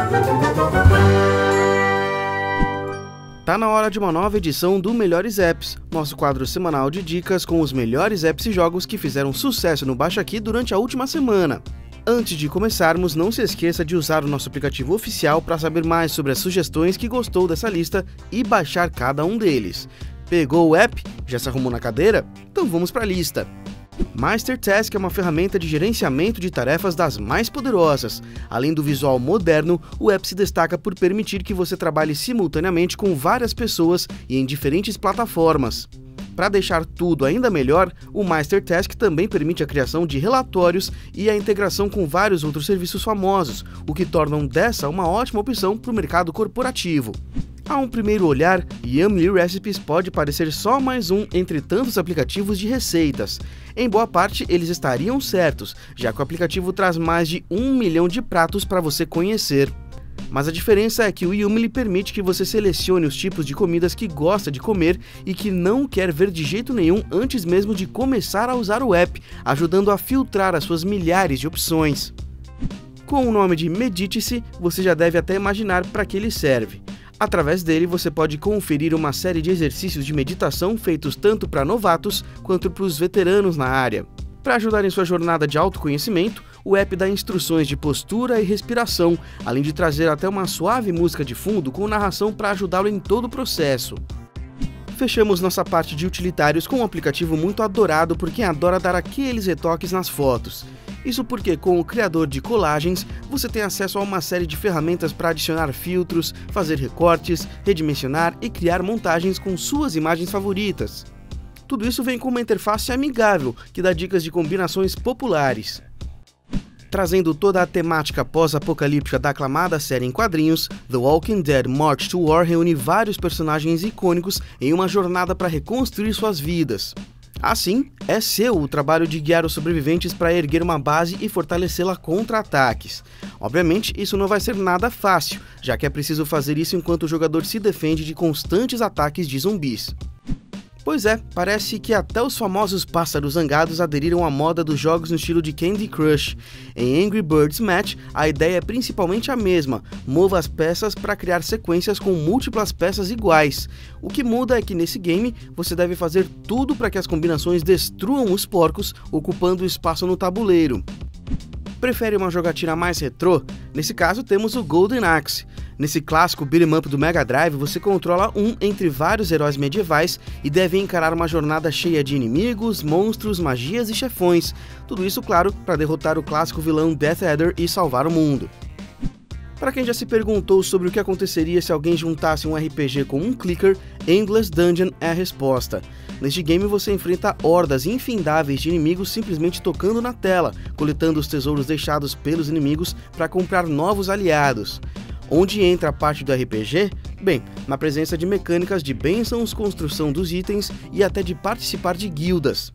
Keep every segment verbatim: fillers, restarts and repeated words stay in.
Tá na hora de uma nova edição do Melhores Apps, nosso quadro semanal de dicas com os melhores apps e jogos que fizeram sucesso no Baixa Aqui durante a última semana. Antes de começarmos, não se esqueça de usar o nosso aplicativo oficial para saber mais sobre as sugestões que gostou dessa lista e baixar cada um deles. Pegou o app? Já se arrumou na cadeira? Então vamos para a lista. MasterTask é uma ferramenta de gerenciamento de tarefas das mais poderosas. Além do visual moderno, o app se destaca por permitir que você trabalhe simultaneamente com várias pessoas e em diferentes plataformas. Para deixar tudo ainda melhor, o MasterTask também permite a criação de relatórios e a integração com vários outros serviços famosos, o que torna dessa uma ótima opção para o mercado corporativo. A um primeiro olhar, Yummy Recipes pode parecer só mais um entre tantos aplicativos de receitas. Em boa parte, eles estariam certos, já que o aplicativo traz mais de um milhão de pratos para você conhecer. Mas a diferença é que o Yummy permite que você selecione os tipos de comidas que gosta de comer e que não quer ver de jeito nenhum antes mesmo de começar a usar o app, ajudando a filtrar as suas milhares de opções. Com o nome de Medite-se, você já deve até imaginar para que ele serve. Através dele, você pode conferir uma série de exercícios de meditação feitos tanto para novatos quanto para os veteranos na área. Para ajudar em sua jornada de autoconhecimento, o app dá instruções de postura e respiração, além de trazer até uma suave música de fundo com narração para ajudá-lo em todo o processo. Fechamos nossa parte de utilitários com um aplicativo muito adorado por quem adora dar aqueles retoques nas fotos. Isso porque, com o criador de colagens, você tem acesso a uma série de ferramentas para adicionar filtros, fazer recortes, redimensionar e criar montagens com suas imagens favoritas. Tudo isso vem com uma interface amigável, que dá dicas de combinações populares. Trazendo toda a temática pós-apocalíptica da aclamada série em quadrinhos, The Walking Dead March to War reúne vários personagens icônicos em uma jornada para reconstruir suas vidas. Assim, é seu o trabalho de guiar os sobreviventes para erguer uma base e fortalecê-la contra ataques. Obviamente, isso não vai ser nada fácil, já que é preciso fazer isso enquanto o jogador se defende de constantes ataques de zumbis. Pois é, parece que até os famosos pássaros zangados aderiram à moda dos jogos no estilo de Candy Crush. Em Angry Birds Match, a ideia é principalmente a mesma: mova as peças para criar sequências com múltiplas peças iguais. O que muda é que nesse game, você deve fazer tudo para que as combinações destruam os porcos, ocupando espaço no tabuleiro. Prefere uma jogatina mais retrô? Nesse caso temos o Golden Axe. Nesse clássico beat'em up do Mega Drive, você controla um entre vários heróis medievais e deve encarar uma jornada cheia de inimigos, monstros, magias e chefões. Tudo isso, claro, para derrotar o clássico vilão Death Adder e salvar o mundo. Para quem já se perguntou sobre o que aconteceria se alguém juntasse um R P G com um clicker, Endless Dungeon é a resposta. Neste game você enfrenta hordas infindáveis de inimigos simplesmente tocando na tela, coletando os tesouros deixados pelos inimigos para comprar novos aliados. Onde entra a parte do R P G? Bem, na presença de mecânicas de bênçãos, construção dos itens e até de participar de guildas.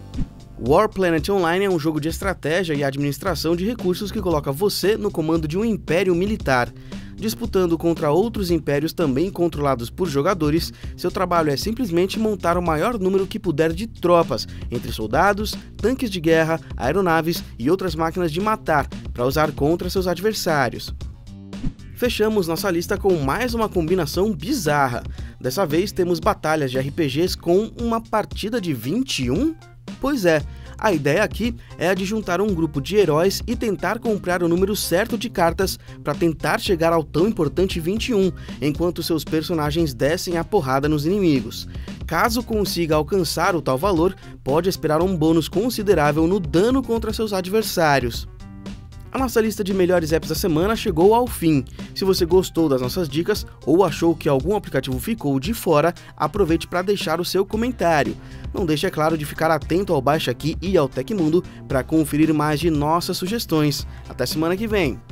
War Planet Online é um jogo de estratégia e administração de recursos que coloca você no comando de um império militar. Disputando contra outros impérios também controlados por jogadores, seu trabalho é simplesmente montar o maior número que puder de tropas, entre soldados, tanques de guerra, aeronaves e outras máquinas de matar, para usar contra seus adversários. Fechamos nossa lista com mais uma combinação bizarra. Dessa vez temos batalhas de R P Gs com uma partida de vinte e um? Pois é, a ideia aqui é a de juntar um grupo de heróis e tentar comprar o número certo de cartas para tentar chegar ao tão importante vinte e um, enquanto seus personagens descem a porrada nos inimigos. Caso consiga alcançar o tal valor, pode esperar um bônus considerável no dano contra seus adversários. A nossa lista de melhores apps da semana chegou ao fim. Se você gostou das nossas dicas ou achou que algum aplicativo ficou de fora, aproveite para deixar o seu comentário. Não deixe, é claro, de ficar atento ao Baixa Aqui e ao Tecmundo para conferir mais de nossas sugestões. Até semana que vem!